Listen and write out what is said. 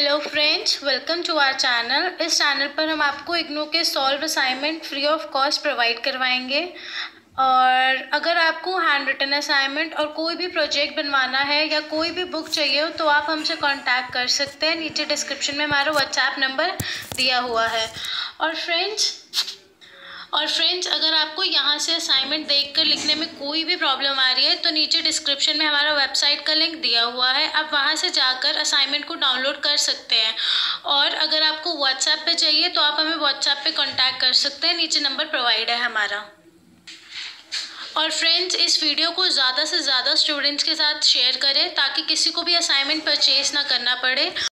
Hello friends, welcome to our channel. इस channel पर हम आपको इग्नू के solved assignment free of cost provide करवाएंगे। और अगर आपको हैंड रिटन असाइनमेंट और कोई भी प्रोजेक्ट बनवाना है या कोई भी बुक चाहिए हो तो आप हमसे कांटेक्ट कर सकते हैं। नीचे डिस्क्रिप्शन में हमारा व्हाट्सएप नंबर दिया हुआ है। और फ्रेंड्स अगर आपको यहाँ से असाइनमेंट देखकर लिखने में कोई भी प्रॉब्लम आ रही है तो नीचे डिस्क्रिप्शन में हमारा वेबसाइट का लिंक दिया हुआ है, आप वहाँ से जाकर असाइनमेंट को डाउनलोड कर सकते हैं। और अगर आपको व्हाट्सएप पे चाहिए तो आप हमें व्हाट्सएप पे कांटेक्ट कर सकते हैं, नीचे नंबर प्रोवाइड है हमारा। और फ्रेंड्स, इस वीडियो को ज़्यादा से ज़्यादा स्टूडेंट्स के साथ शेयर करें ताकि किसी को भी असाइनमेंट परचेज ना करना पड़े।